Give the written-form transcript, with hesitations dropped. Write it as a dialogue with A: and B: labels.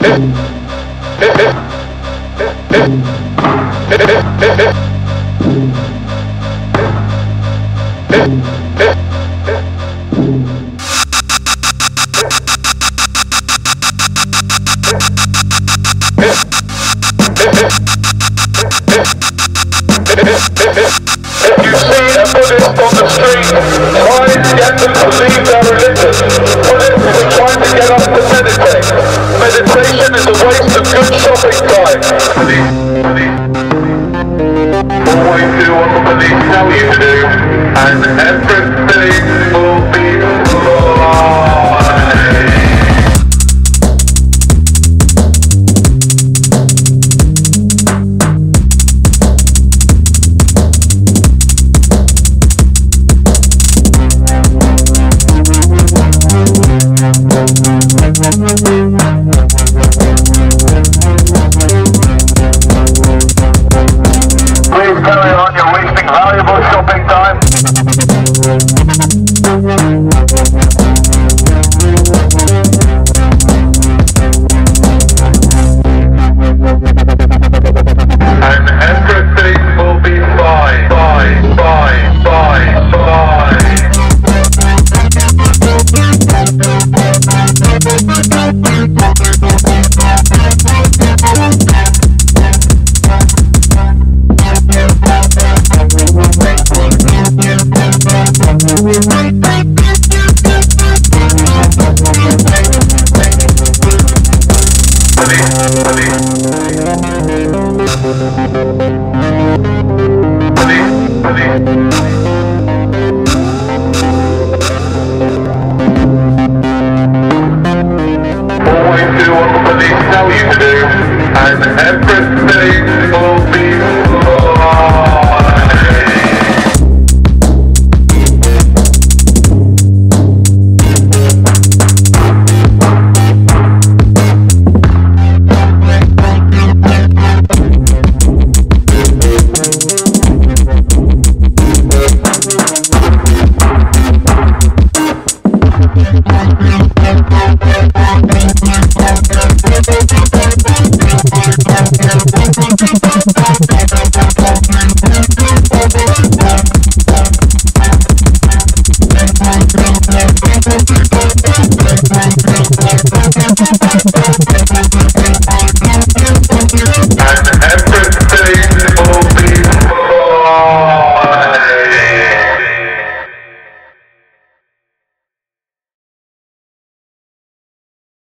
A: If you see a Buddhist on the street, try and get them to leave their religion. Buddhists are trying to get us to meditate. Meditation is a waste of good shopping time. Always do what the police tell you to do, and everything will be fine. Always do what the police tell you to do, and everything will be fine.